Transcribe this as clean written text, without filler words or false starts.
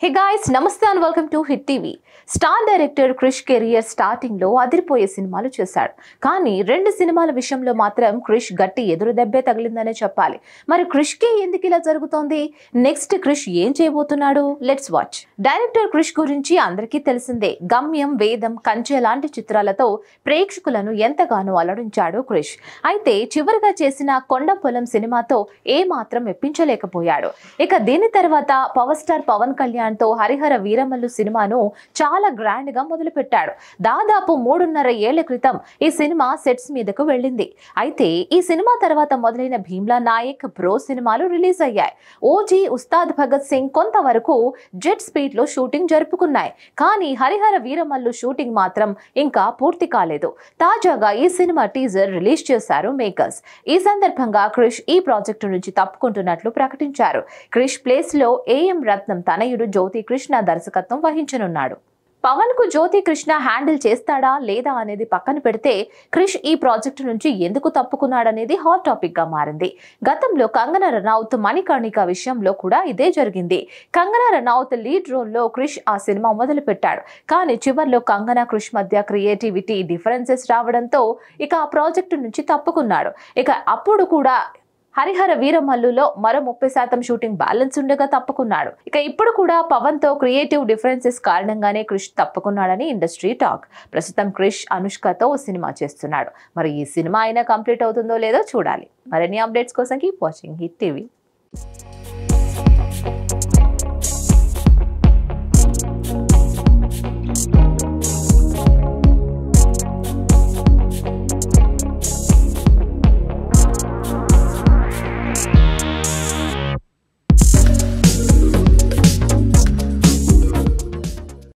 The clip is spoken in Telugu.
Hey guys, Namaste and welcome to Hit TV. Star director Krish career starting లో అదిరిపోయే సినిమాలు చేశాడు. కానీ రెండు సినిమాల విషయంలో మాత్రం క్రిష్ గట్టి ఎదురు దెబ్బే తగిలిందనే చెప్పాలి. మరి క్రిష్ కి ఎందుకు ఇలా జరుగుతోంది? నెక్స్ట్ క్రిష్ ఏం చేయబోతున్నాడు? Let's watch. డైరెక్టర్ క్రిష్ గురించి అందరికీ తెలిసిందే. గమ్యం, వేదం, కంచె లాంటి చిత్రాలతో ప్రేక్షకులను ఎంతగానో అలరించాడు క్రిష్. అయితే చివరిగా చేసిన కొండపొలం సినిమాతో ఏ మాత్రం మెప్పించలేకపోయాడు. ఇక దీని తర్వాత పవర్ స్టార్ పవన్ కళ్యాణ్ తో హరిహర వీరమల్లు సినిమాను చాలా గ్రాండ్ గా మొదలుపెట్టాడు. దాదాపు 3.5 ఏళ్ల క్రితం ఈ సినిమా సెట్స్ మీదకు వెళ్ళింది. అయితే ఈ సినిమా తర్వాత మొదలైన భీమ్లా నాయక్, బ్రో సినిమాలు రిలీజ్ అయ్యాయి. ఓజీ, ఉస్తాద్ భగత్ సింగ్ కొంతవరకు జెట్ స్పీడ్ లో షూటింగ్ జరుపుకున్నాయి. కానీ హరిహర వీరమల్లు షూటింగ్ మాత్రం ఇంకా పూర్తి కాలేదు. తాజాగా ఈ సినిమా టీజర్ రిలీజ్ చేశారు మేకర్స్. ఈ సందర్భంగా క్రిష్ ఈ ప్రాజెక్టు నుంచి తప్పుకుంటున్నట్లు ప్రకటించారు. క్రిష్ ప్లేస్ లో ఏఎం రత్నం తనయుడు జ్యోతి కృష్ణ దర్శకత్వం వహించనున్నాడు. పవన్ కు జ్యోతి కృష్ణ హ్యాండిల్ చేస్తాడా లేదా అనేది పక్కన పెడితే క్రిష్ ఈ ప్రాజెక్టు నుంచి ఎందుకు తప్పుకున్నాడనేది హాట్ టాపిక్ గా మారింది. గతంలో కంగనా రనౌత్, మణికర్ణిక విషయంలో కూడా ఇదే జరిగింది. కంగనా రనౌత్ లీడ్ రోల్ లో క్రిష్ ఆ సినిమా మొదలు పెట్టాడు. కానీ చివర్లో కంగనా, క్రిష్ మధ్య క్రియేటివిటీ డిఫరెన్సెస్ రావడంతో ఇక ఆ ప్రాజెక్టు నుంచి తప్పుకున్నాడు. ఇక అప్పుడు కూడా హరిహర వీరమల్లులో మరో 30% షూటింగ్ బ్యాలెన్స్ ఉండగా తప్పుకున్నాడు. ఇక ఇప్పుడు కూడా పవన్ తో క్రియేటివ్ డిఫరెన్సెస్ కారణంగానే క్రిష్ తప్పుకున్నాడని ఇండస్ట్రీ టాక్. ప్రస్తుతం క్రిష్ అనుష్కతో సినిమా చేస్తున్నాడు. మరి ఈ సినిమా అయినా కంప్లీట్ అవుతుందో లేదో చూడాలి. మరిన్ని అప్డేట్స్ కోసం కీప్ వాచింగ్ హిట్ టీవీ.